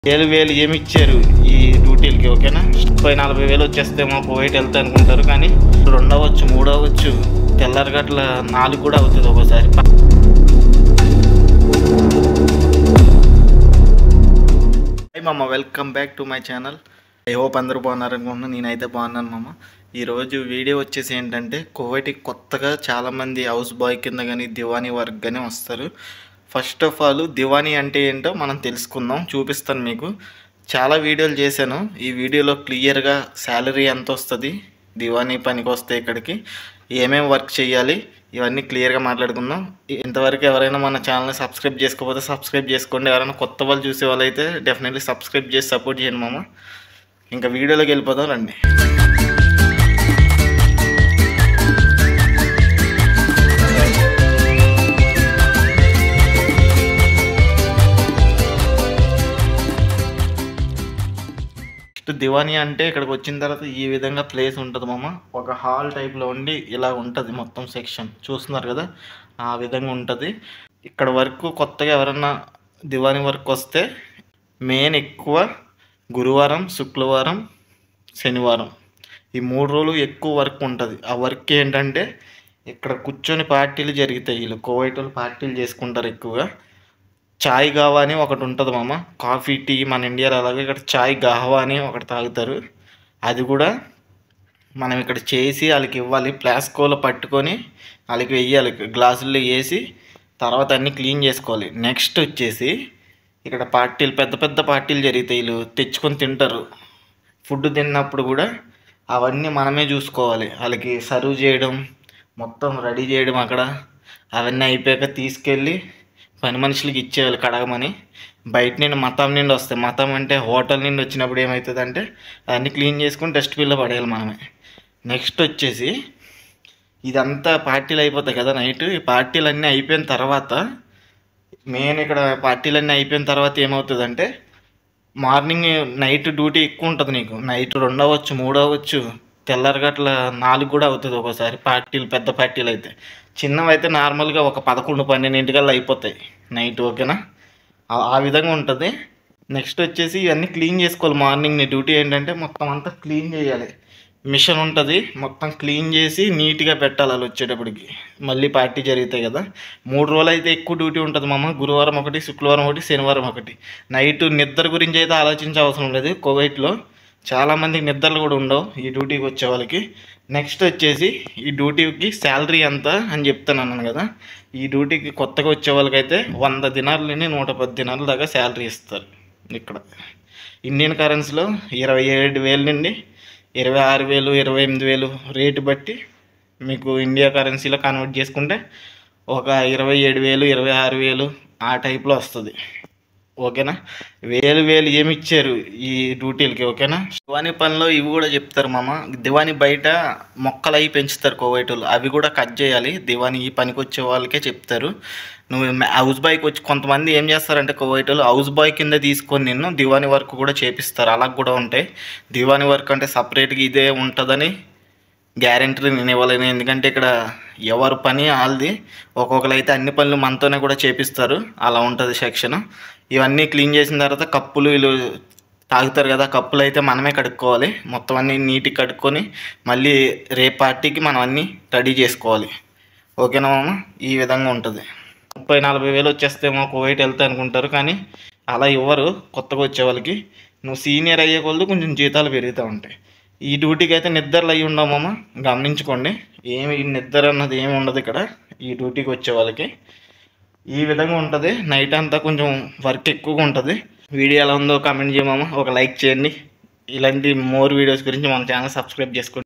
వేలు ఏమి ఇచ్చారు ఈ డ్యూటీలకి. ఓకేనా, 40,000 వచ్చేస్తేమో కువైట్ వెళ్తా అనుకుంటారు, కానీ 2 అవ్వచ్చు, 3 అవ్వచ్చు, తెల్లారి గట్ల 4 కూడా అవుతుంది ఒక్కోసారి. హాయ్ మామ, welcome back to my channel. I hope అందరూ బాగున్నారు అనుకుంటున్నాను. నేనైతే బాగున్నాను మామ. ఈరోజు వీడియో వచ్చేసి ఏంటంటే, కువైట్కి కొత్తగా చాలామంది హౌస్ బాయ్ కింద కానీ దివానీ వర్క్ కానీ వస్తారు. ఫస్ట్ ఆఫ్ ఆల్ దివానీ అంటే ఏంటో మనం తెలుసుకుందాం, చూపిస్తాను మీకు. చాలా వీడియోలు చేశాను. ఈ వీడియోలో క్లియర్గా శాలరీ ఎంత వస్తుంది, దివానీ పనికి వస్తే ఇక్కడికి ఏమేమి వర్క్ చేయాలి, ఇవన్నీ క్లియర్గా మాట్లాడుకుందాం. ఇంతవరకు ఎవరైనా మన ఛానల్ని సబ్స్క్రైబ్ చేసుకోకపోతే సబ్స్క్రైబ్ చేసుకోండి. ఎవరైనా కొత్త వాళ్ళు చూసే వాళ్ళు అయితే డెఫినెట్లీ సబ్స్క్రైబ్ చేసి సపోర్ట్ చేయండి మామ. ఇంకా వీడియోలోకి వెళ్ళిపోదాం రండి. దివానీ అంటే ఇక్కడికి వచ్చిన తర్వాత ఈ విధంగా ప్లేస్ ఉంటుంది మామ. ఒక హాల్ టైప్లో ఉండి ఇలా ఉంటుంది మొత్తం సెక్షన్, చూస్తున్నారు కదా, ఆ విధంగా ఉంటుంది. ఇక్కడ వర్క్ కొత్తగా ఎవరన్నా దివానీ వర్క్ వస్తే మెయిన్ ఎక్కువ గురువారం, శుక్రవారం, శనివారం ఈ 3 రోజులు ఎక్కువ వర్క్ ఉంటుంది. ఆ వర్క్ ఏంటంటే ఇక్కడ కూర్చొని పార్టీలు జరుగుతాయి. వీళ్ళు కువైట్ వాళ్ళు పార్టీలు చేసుకుంటారు ఎక్కువగా. చాయ్ గావా అని ఒకటి ఉంటుంది మామ. కాఫీ, టీ మన ఇండియాలో అలాగే ఇక్కడ చాయ్ గావా అని ఒకటి తాగుతారు. అది కూడా మనం ఇక్కడ చేసి వాళ్ళకి ఇవ్వాలి. ప్లాస్కోలో పట్టుకొని వాళ్ళకి వెయ్యాలి, గ్లాసుల్లో వేసి తర్వాత అన్నీ క్లీన్ చేసుకోవాలి. నెక్స్ట్ వచ్చేసి ఇక్కడ పార్టీలు, పెద్ద పెద్ద పార్టీలు జరుగుతాయి. వీళ్ళు తెచ్చుకొని తింటారు. ఫుడ్ తిన్నప్పుడు కూడా అవన్నీ మనమే చూసుకోవాలి. వాళ్ళకి సర్వ్ చేయడం, మొత్తం రెడీ చేయడం, అక్కడ అవన్నీ అయిపోయాక తీసుకెళ్ళి పని మనుషులకి ఇచ్చేయాలి కడగమని. బయట నుండి మతం నుండి వస్తాయి. మతం అంటే హోటల్ నుండి వచ్చినప్పుడు ఏమవుతుందంటే అన్నీ క్లీన్ చేసుకొని డస్ట్బిన్లో పడేయాలి మనమే. నెక్స్ట్ వచ్చేసి ఇదంతా పార్టీలు అయిపోతాయి కదా నైట్. ఈ పార్టీలు అన్నీ అయిపోయిన తర్వాత మెయిన్ ఇక్కడ పార్టీలన్నీ అయిపోయిన తర్వాత ఏమవుతుందంటే మార్నింగ్ నైట్ డ్యూటీ ఎక్కువ ఉంటుంది నీకు. నైట్ 2 అవ్వచ్చు, 3 అవ్వచ్చు, తెల్లారి గట్ల 4 కూడా అవుతుంది ఒక్కోసారి. పార్టీలు పెద్ద పార్టీలు అయితే, చిన్నవి అయితే నార్మల్గా ఒక 11-12 అయిపోతాయి నైట్. ఓకేనా, ఆ విధంగా ఉంటుంది. నెక్స్ట్ వచ్చేసి ఇవన్నీ క్లీన్ చేసుకోవాలి. మార్నింగ్ నీ డ్యూటీ ఏంటంటే మొత్తం అంతా క్లీన్ చేయాలి. మిషన్ ఉంటుంది, మొత్తం క్లీన్ చేసి నీట్గా పెట్టాలి. వాళ్ళు వచ్చేటప్పటికి మళ్ళీ పార్టీ జరుగుతాయి కదా. 3 రోజులు అయితే ఎక్కువ డ్యూటీ ఉంటుంది మామ. గురువారం ఒకటి, శుక్రవారం ఒకటి, శనివారం ఒకటి. నైట్ నిద్ర గురించి అయితే ఆలోచించే అవసరం లేదు. కువైట్లో చాలామందికి నిద్రలు కూడా ఉండవు ఈ డ్యూటీకి వచ్చే వాళ్ళకి. నెక్స్ట్ వచ్చేసి ఈ డ్యూటీకి శాలరీ ఎంత అని చెప్తాను కదా. ఈ డ్యూటీకి కొత్తగా వచ్చే వాళ్ళకైతే 100 దినార్లు నుండి 110 దినార్ల దాకా శాలరీ ఇస్తారు. ఇక్కడ ఇండియన్ కరెన్సీలో 27,000 నుండి 26,000, 28,000 రేటు బట్టి మీకు ఇండియా కరెన్సీలో కన్వర్ట్ చేసుకుంటే ఒక 27,000, 26,000 ఆ టైప్లో వస్తుంది. ఓకేనా, వేలు ఏమి ఇచ్చారు ఈ డ్యూటీలకి. ఓకేనా, దివానీ పనిలో ఇవి కూడా చెప్తారు మామ. దివానీ బయట మొక్కలు అవి పెంచుతారు కువైట్ వాళ్ళు, అవి కూడా కట్ చేయాలి. దివానీ ఈ పనికి వచ్చే వాళ్ళకే చెప్తారు. నువ్వు హౌస్ బాయ్కి వచ్చి కొంతమంది ఏం చేస్తారంటే కువైట్ వాళ్ళు హౌస్ బాయ్ కింద తీసుకొని నిన్ను దివానీ వర్క్ కూడా చేపిస్తారు. అలా కూడా ఉంటాయి. దివానీ వర్క్ అంటే సపరేట్గా ఇదే ఉంటుందని గ్యారెంటీ నేను ఇవ్వలేను. ఎందుకంటే ఇక్కడ ఎవరి పని వాళ్ళది. ఒక్కొక్కరు అయితే అన్ని పనులు మనతోనే కూడా చేపిస్తారు. అలా ఉంటుంది సెక్షన్. ఇవన్నీ క్లీన్ చేసిన తర్వాత కప్పులు వీళ్ళు తాగుతారు కదా, కప్పులు అయితే మనమే కడుక్కోవాలి. మొత్తం అన్నీ నీట్గా కడుక్కొని మళ్ళీ రేపు పార్టీకి మనం అన్నీ రెడీ చేసుకోవాలి. ఓకేనా మామ, ఈ విధంగా ఉంటుంది. 30,000-40,000 వచ్చేస్తేమో కువైట్ వెళ్తా అనుకుంటారు, కానీ అలా ఇవ్వరు. కొత్తగా వచ్చే వాళ్ళకి నువ్వు సీనియర్ అయ్యే కొలది కొంచెం జీతాలు పెరుగుతూ ఉంటాయి. ఈ డ్యూటీకి అయితే నిద్రలు అయ్యి ఉండవు మామ, గమనించుకోండి. ఏమి నిద్ర అన్నది ఏమి ఉండదు ఇక్కడ ఈ డ్యూటీకి వచ్చే వాళ్ళకి. ఈ విధంగా ఉంటుంది. నైట్ అంతా కొంచెం వర్క్ ఎక్కువగా ఉంటుంది. వీడియో ఎలా ఉందో కామెంట్ చేయమామ, ఒక లైక్ చేయండి. ఇలాంటి మోర్ వీడియోస్ గురించి మన ఛానల్ సబ్స్క్రైబ్ చేసుకోండి.